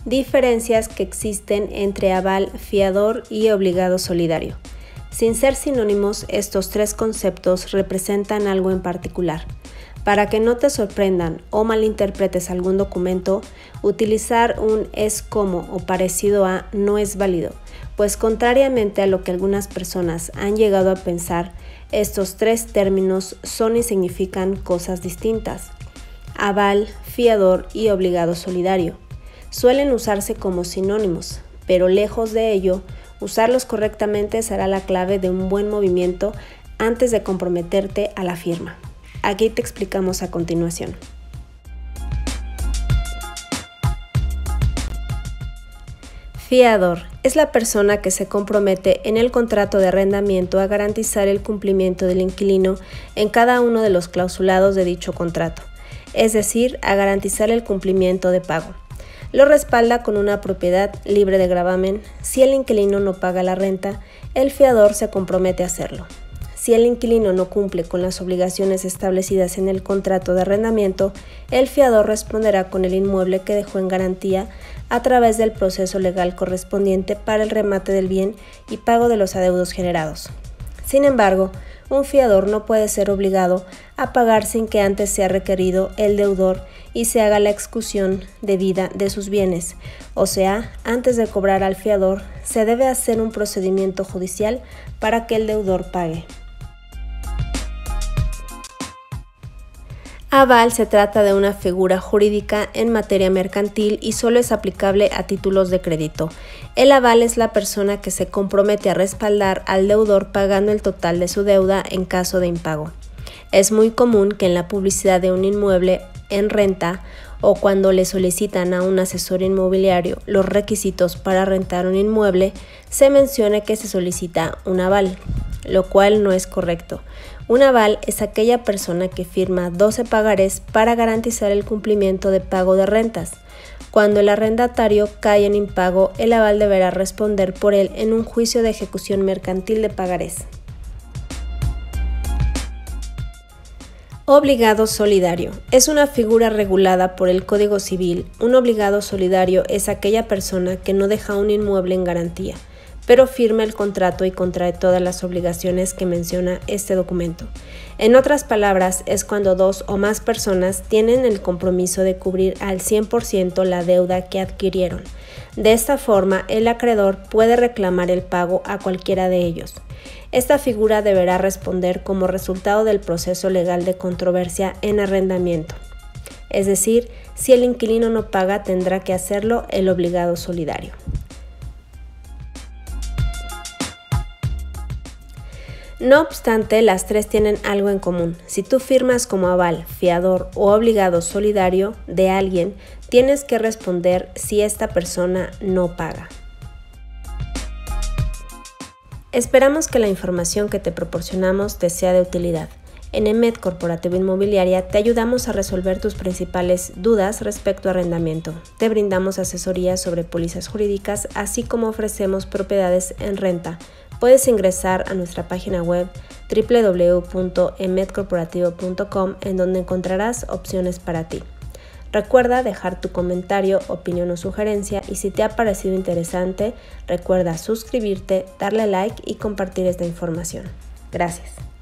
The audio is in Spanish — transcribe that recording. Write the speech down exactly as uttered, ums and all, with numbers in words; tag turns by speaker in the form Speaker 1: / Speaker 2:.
Speaker 1: Diferencias que existen entre aval, fiador y obligado solidario. Sin ser sinónimos, estos tres conceptos representan algo en particular. Para que no te sorprendan o malinterpretes algún documento, utilizar un es como o parecido a no es válido, pues contrariamente a lo que algunas personas han llegado a pensar, estos tres términos son y significan cosas distintas. Aval, fiador y obligado solidario suelen usarse como sinónimos, pero lejos de ello, usarlos correctamente será la clave de un buen movimiento antes de comprometerte a la firma. Aquí te explicamos a continuación. Fiador es la persona que se compromete en el contrato de arrendamiento a garantizar el cumplimiento del inquilino en cada uno de los clausulados de dicho contrato, es decir, a garantizar el cumplimiento de pago. Lo respalda con una propiedad libre de gravamen. Si el inquilino no paga la renta, el fiador se compromete a hacerlo. Si el inquilino no cumple con las obligaciones establecidas en el contrato de arrendamiento, el fiador responderá con el inmueble que dejó en garantía a través del proceso legal correspondiente para el remate del bien y pago de los adeudos generados. Sin embargo, un fiador no puede ser obligado a pagar sin que antes sea requerido el deudor y se haga la execución debida de sus bienes, o sea, antes de cobrar al fiador, se debe hacer un procedimiento judicial para que el deudor pague. Aval se trata de una figura jurídica en materia mercantil y solo es aplicable a títulos de crédito. El aval es la persona que se compromete a respaldar al deudor pagando el total de su deuda en caso de impago. Es muy común que en la publicidad de un inmueble en renta o cuando le solicitan a un asesor inmobiliario los requisitos para rentar un inmueble, se mencione que se solicita un aval, lo cual no es correcto. Un aval es aquella persona que firma doce pagarés para garantizar el cumplimiento de pago de rentas. Cuando el arrendatario cae en impago, el aval deberá responder por él en un juicio de ejecución mercantil de pagarés. Obligado solidario. Es una figura regulada por el Código Civil. Un obligado solidario es aquella persona que no deja un inmueble en garantía, pero firma el contrato y contrae todas las obligaciones que menciona este documento. En otras palabras, es cuando dos o más personas tienen el compromiso de cubrir al cien por ciento la deuda que adquirieron. De esta forma, el acreedor puede reclamar el pago a cualquiera de ellos. Esta figura deberá responder como resultado del proceso legal de controversia en arrendamiento. Es decir, si el inquilino no paga, tendrá que hacerlo el obligado solidario. No obstante, las tres tienen algo en común. Si tú firmas como aval, fiador o obligado solidario de alguien, tienes que responder si esta persona no paga. Esperamos que la información que te proporcionamos te sea de utilidad. En EMED Corporativo Inmobiliaria te ayudamos a resolver tus principales dudas respecto a arrendamiento. Te brindamos asesoría sobre pólizas jurídicas, así como ofrecemos propiedades en renta. Puedes ingresar a nuestra página web doble u doble u doble u punto emed corporativo punto com en donde encontrarás opciones para ti. Recuerda dejar tu comentario, opinión o sugerencia y si te ha parecido interesante, recuerda suscribirte, darle like y compartir esta información. Gracias.